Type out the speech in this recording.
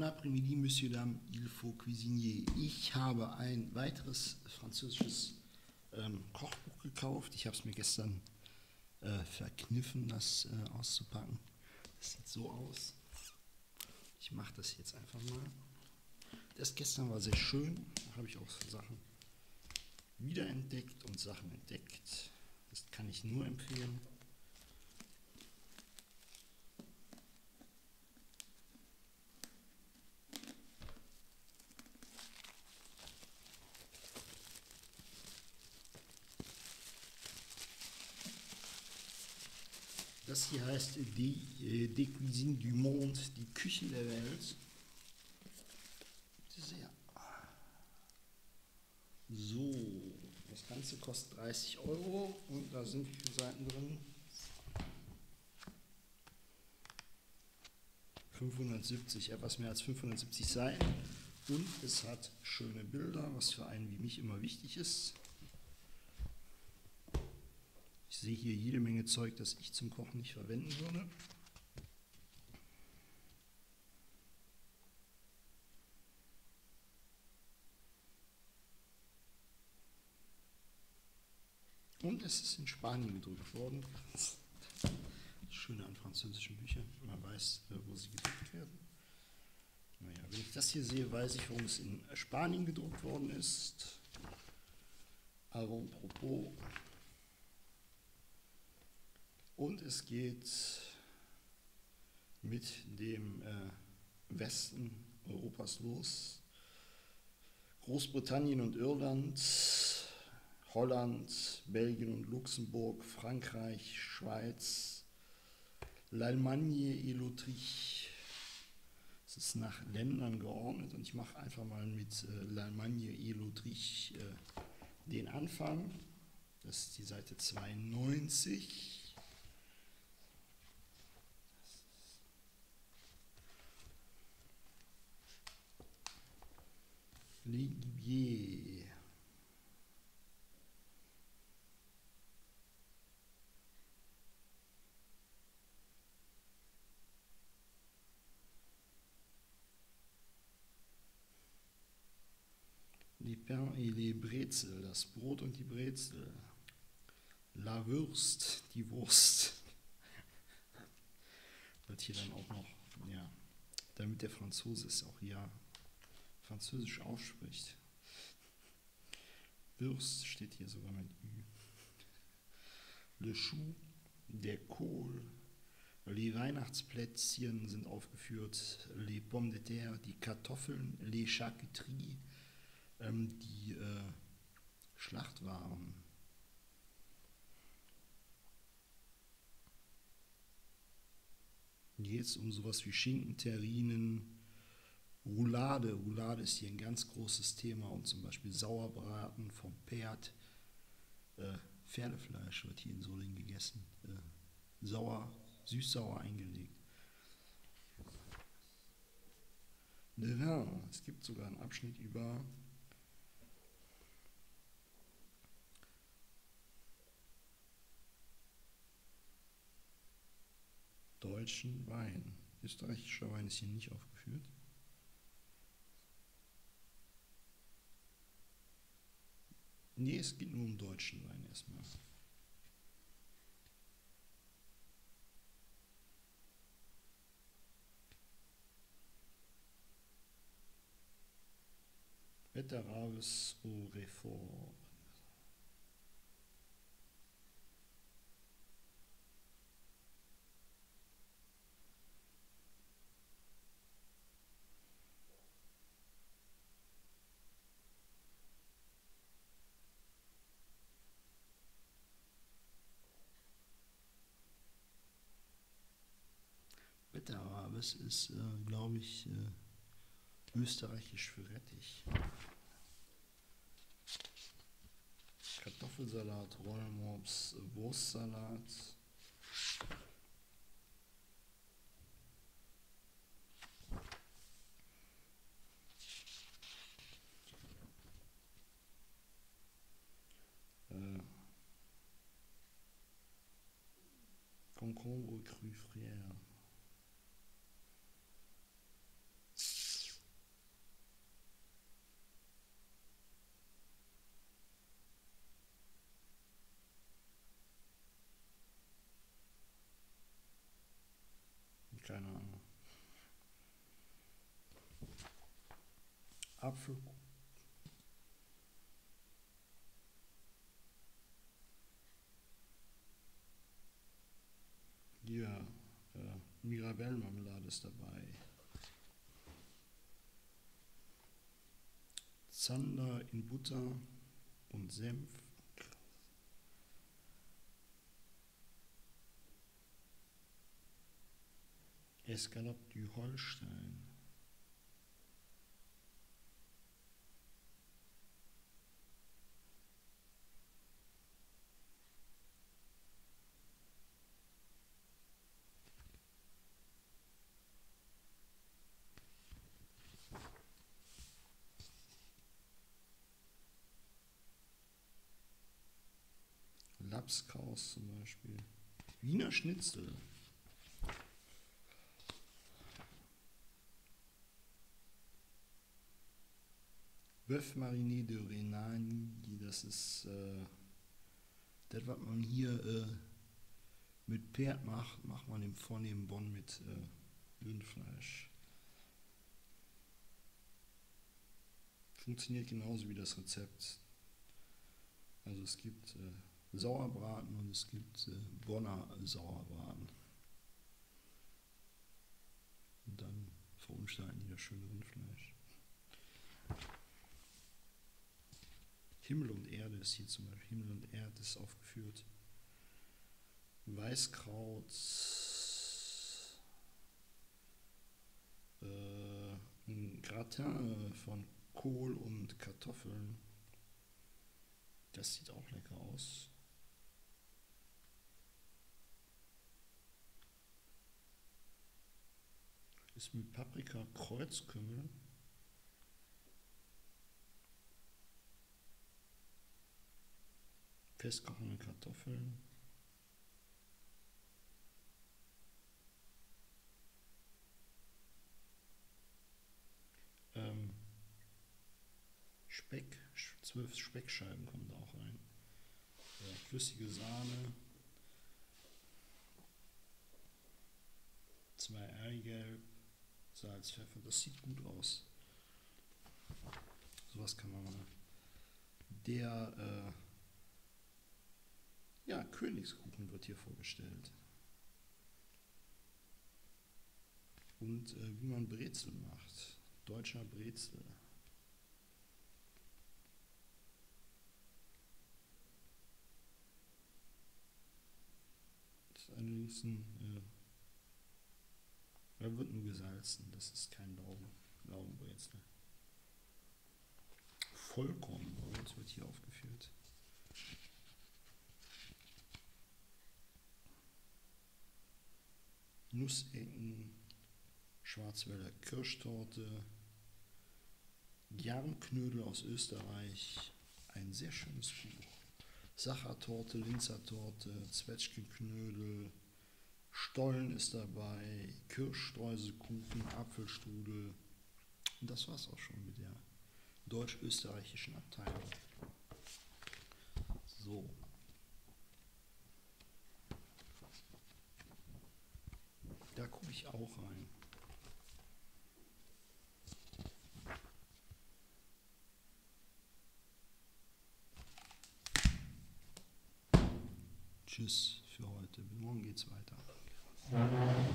après-midi, Monsieur, Dame, il faut cuisiner. Ich habe ein weiteres französisches Kochbuch gekauft. Ich habe es mir gestern verkniffen, das auszupacken. Das sieht so aus. Ich mache das jetzt einfach mal. Das gestern war sehr schön. Da habe ich auch Sachen wiederentdeckt und Sachen entdeckt. Das kann ich nur empfehlen. Das hier heißt Die Cuisine du Monde, die Küchen der Welt. Sehr. So, das Ganze kostet 30 € und da sind wie viele Seiten drin? 570, etwas mehr als 570 Seiten. Und es hat schöne Bilder, was für einen wie mich immer wichtig ist. Ich sehe hier jede Menge Zeug, das ich zum Kochen nicht verwenden würde. Und es ist in Spanien gedruckt worden. Das Schöne an französischen Büchern, man weiß, wo sie gedruckt werden. Naja, wenn ich das hier sehe, weiß ich, warum es in Spanien gedruckt worden ist. Avant propos. Und es geht mit dem Westen Europas los. Großbritannien und Irland, Holland, Belgien und Luxemburg, Frankreich, Schweiz, l'Allemagne et l'Autriche. Es ist nach Ländern geordnet und ich mache einfach mal mit l'Allemagne et l'Autriche den Anfang. Das ist die Seite 92. Les Gibier. Les pains et les Brezel, das Brot und die Brezel. La Wurst, die Wurst. Wird hier dann auch noch, ja, damit der Franzose es auch hier französisch ausspricht. Wurst steht hier sogar mit Ü. Le Chou, der Kohl, die Weihnachtsplätzchen sind aufgeführt, les pommes de terre, die Kartoffeln, les charcuteries, die Schlachtwaren. Hier geht es um sowas wie Schinken, Terrinen, Roulade. Roulade ist hier ein ganz großes Thema und zum Beispiel Sauerbraten vom Pferd. Pferdefleisch wird hier in Solingen gegessen. Süß-sauer eingelegt. Le Vin. Es gibt sogar einen Abschnitt über deutschen Wein. Österreichischer Wein ist hier nicht aufgeführt. Nee, es geht nur um deutschen Wein erstmal. Betteraves au Réfort. Betteraves ist, glaube ich, österreichisch für Rettich. Kartoffelsalat, Rollmops, Wurstsalat. Concombre cru frère. Apfelkuchen. Hier, Mirabelle-Marmelade ist dabei. Zander in Butter und Senf. Escalope du Holstein. Lapskaus zum Beispiel. Wiener Schnitzel. Bœuf mariné de Renani, das ist das, was man hier mit Pferd macht man im vornehmen Bonn mit Rindfleisch. Funktioniert genauso wie das Rezept. Also es gibt Sauerbraten und es gibt Bonner Sauerbraten. Und dann verunstalten die das schöne Rindfleisch. Himmel und Erde ist hier zum Beispiel. Himmel und Erde ist aufgeführt. Weißkraut, ein Gratin von Kohl und Kartoffeln. Das sieht auch lecker aus. Ist mit Paprika, Kreuzkümmel. Festkochende Kartoffeln. Speck, 12 Speckscheiben kommen da auch rein. Ja, flüssige Sahne. 2 Eigelb, Salz, Pfeffer. Das sieht gut aus. Sowas kann man mal. Der Königskuchen wird hier vorgestellt. Und wie man Brezel macht. Deutscher Brezel. Das ist allerdings er wird nur gesalzen. Das ist kein Laugenbrezel. Vollkornbrot wird hier aufgeführt. Nussecken, Schwarzwälder Kirschtorte, Jarmknödel aus Österreich, ein sehr schönes Buch. Sachertorte, Linzertorte, Zwetschgenknödel, Stollen ist dabei, Kirschstreuselkuchen, Apfelstrudel. Und das war's auch schon mit der deutsch-österreichischen Abteilung. So. Da gucke ich auch rein. Tschüss für heute. Morgen geht's weiter.